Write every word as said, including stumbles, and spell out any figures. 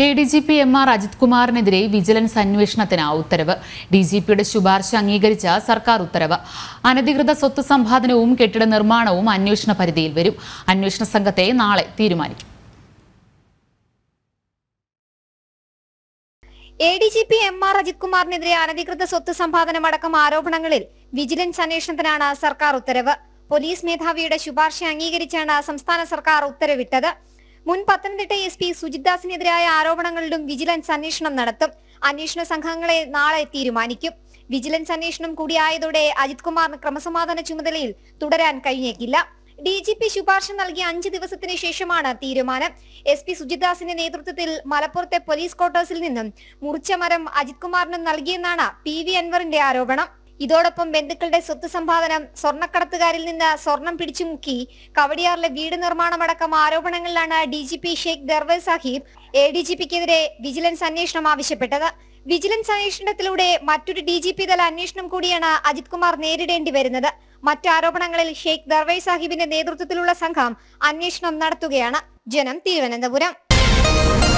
A D G P M R Ajith കുമാറിനെതിരെ vigilance അന്വേഷണത്തിന് ഉത്തരവ്. ഡി ജി പിയുടെ ശുപാർശ അംഗീകരിച്ച സർക്കാർ ഉത്തരവ്. അനധികൃത സ്വത്ത് സമ്പാദനവും കെട്ടിട നിർമ്മാണവും അന്വേഷണ പരിധിയിൽ വരും. അന്വേഷണ സംഘത്തെ നാളെ തീരുമാനിക്കും. A D G P M R Ajith കുമാറിനെതിരെ അനധികൃത സ്വത്ത് സമ്പാദനമടക്കം ആരോപണങ്ങളിൽ വിജിലൻസ് അന്വേഷണത്തിനാണ് സർക്കാർ ഉത്തരവ്. പോലീസ് മേധാവിയുടെ ശുപാർശ അംഗീകരിച്ചാണ് സംസ്ഥാന സർക്കാർ ഉത്തരവിട്ടത്. മുൻ പത്തനംതിട്ട എസ് പി സുജിത്ദാസിനെതിരായ ആരോപണങ്ങളിലും വിജിലൻസ് അന്വേഷണം നടത്തും. അന്വേഷണ സംഘങ്ങളെ നാളെ തീരുമാനിക്കും. വിജിലൻസ് അന്വേഷണം കൂടിയായതോടെ അജിത് കുമാറിന് ക്രമസമാധാന ചുമതലയിൽ തുടരാൻ കഴിഞ്ഞേക്കില്ല. ഡി ജി പി ശുപാർശ നൽകിയ അഞ്ച് ദിവസത്തിന് ശേഷമാണ് തീരുമാനം. എസ് പി സുജിത്ദാസിന്റെ നേതൃത്വത്തിൽ മലപ്പുറത്തെ പോലീസ് ക്വാർട്ടേഴ്സിൽ നിന്നും മുറിച്ച മരം അജിത് കുമാറിന് നൽകിയെന്നാണ് പി വി അൻവറിന്റെ ആരോപണം. ഇതോടൊപ്പം ബന്ധുക്കളുടെ സ്വത്ത് സമ്പാദനം, സ്വർണ്ണക്കടത്തുകാരിൽ നിന്ന് സ്വർണം പിടിച്ചുമുക്കി കവടിയാറിലെ വീട് നിർമ്മാണമടക്കം ആരോപണങ്ങളിലാണ് D G P Sheikh Darvesh Sahib A D G പിക്കെതിരെ വിജിലൻസ് അന്വേഷണം ആവശ്യപ്പെട്ടത്. വിജിലൻസ് അന്വേഷണത്തിലൂടെ മറ്റൊരു ഡി ജി പി തല അന്വേഷണം കൂടിയാണ് അജിത് കുമാർ നേരിടേണ്ടി വരുന്നത്. മറ്റു ആരോപണങ്ങളിൽ ഷെയ്ഖ് ദർവേസ് സാഹിബിന്റെ നേതൃത്വത്തിലുള്ള സംഘം അന്വേഷണം നടത്തുകയാണ്. ജനം, തിരുവനന്തപുരം.